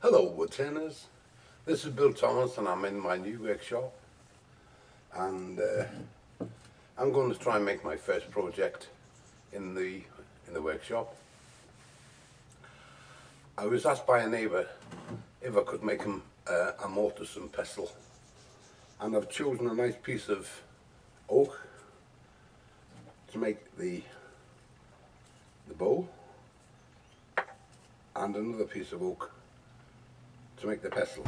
Hello woodturners, this is Bill Thomas and I'm in my new workshop, and I'm going to try and make my first project in the workshop. I was asked by a neighbour if I could make him a mortise and pestle, and I've chosen a nice piece of oak to make the bowl, and another piece of oak to make the pestle.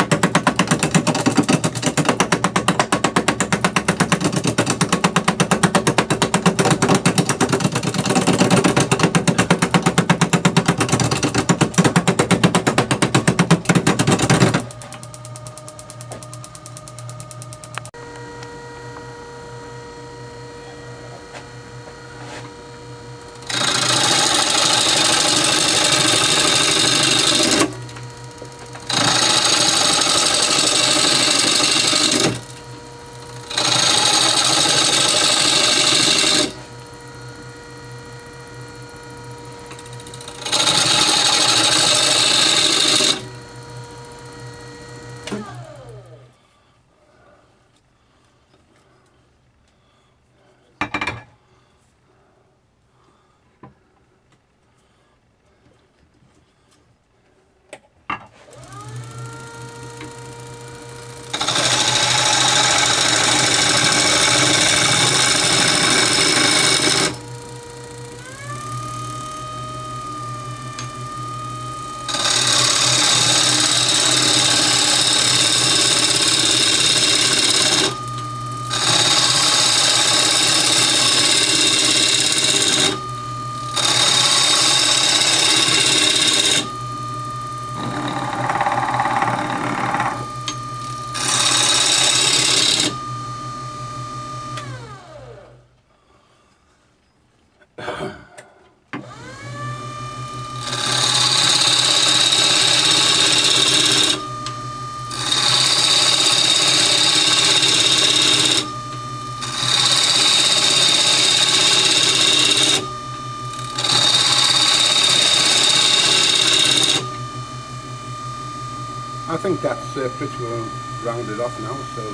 I think that's pretty well rounded off now, so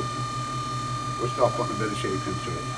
we'll start putting a bit of shape into it.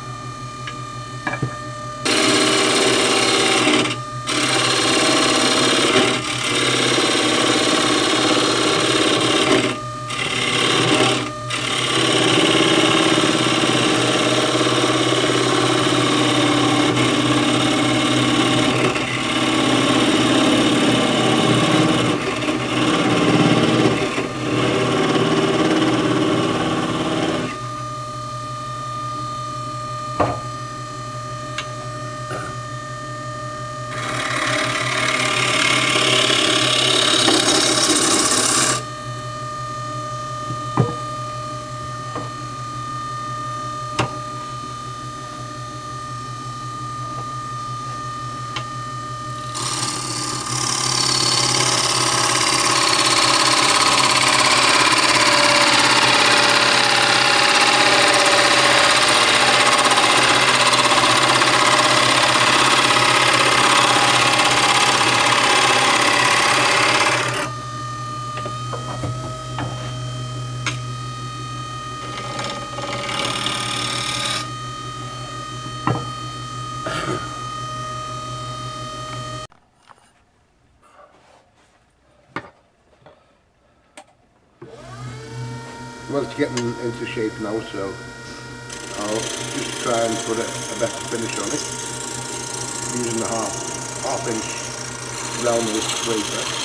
Well, it's getting into shape now, so I'll just try and put a better finish on it using the half inch round wood scraper.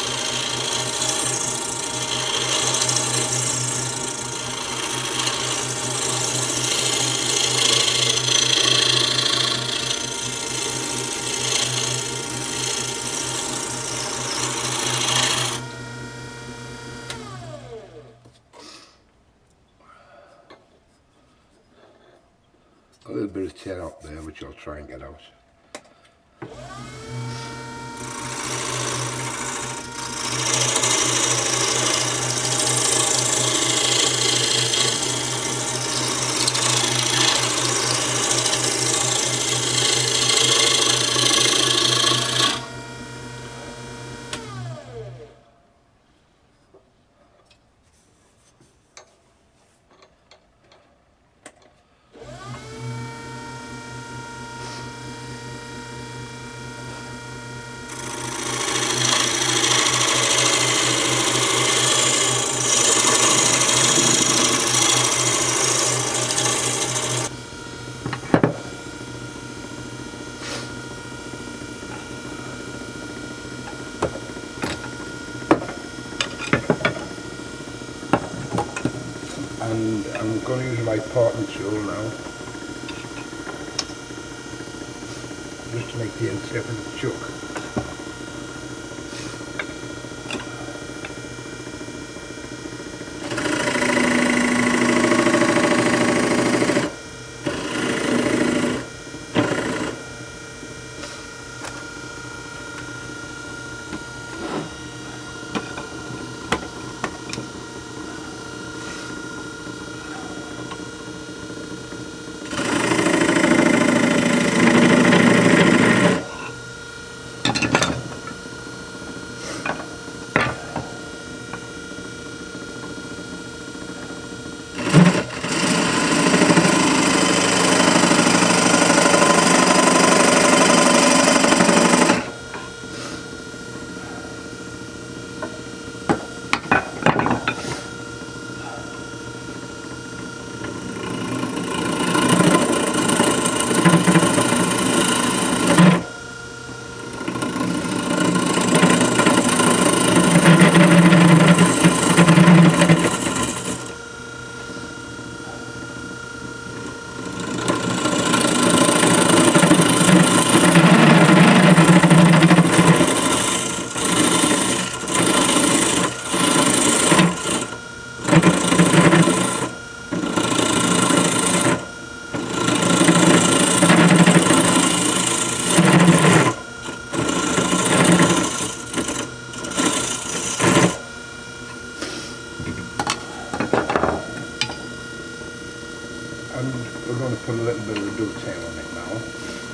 A little bit of tear up there, which I'll try and get out. and I'm going to use my parting tool now just to make the insert of the chuck. And we're going to put a little bit of a dovetail on it now.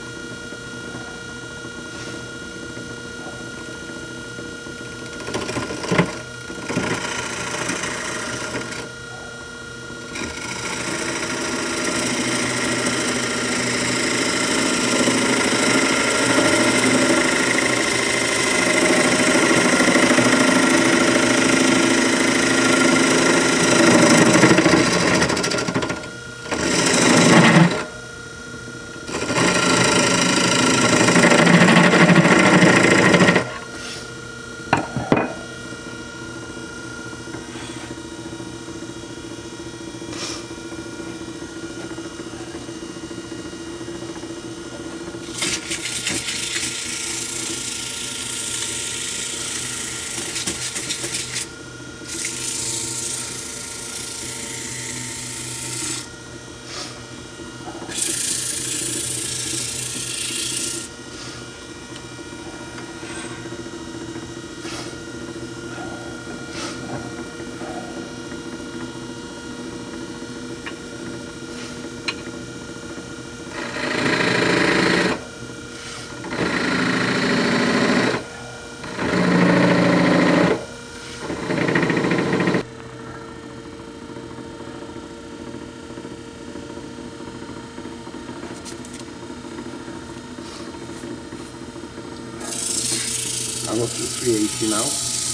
I'm up to 380 now.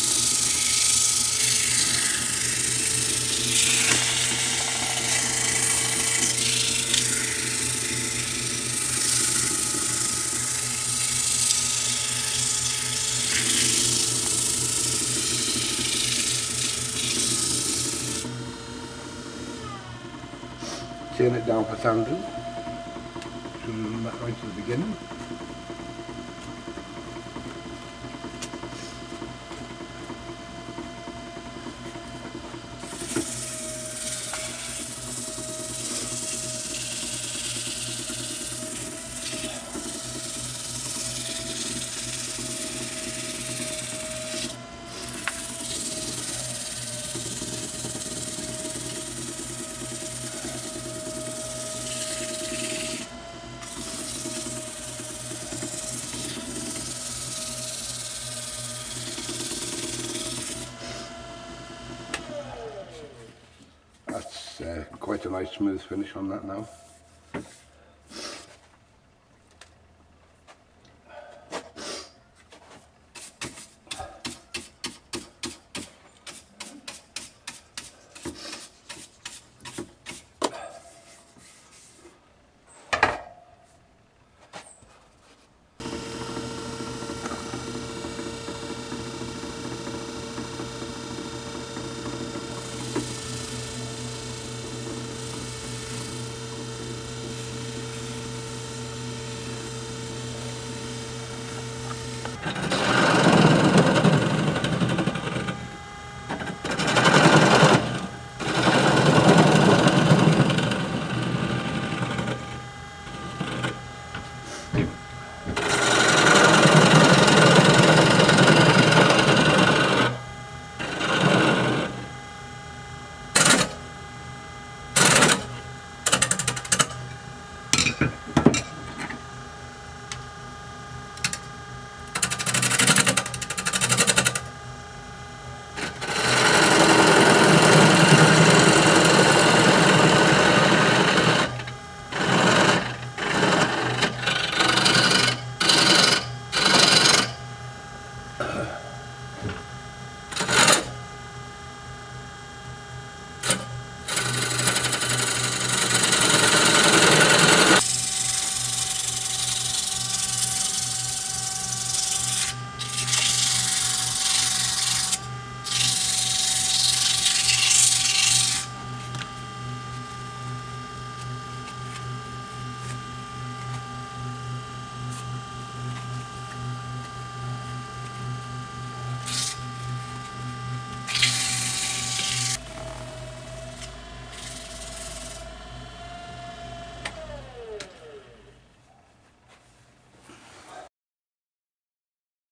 Turn it down for 1,000. Should have done that right at the beginning. That's quite a nice smooth finish on that now.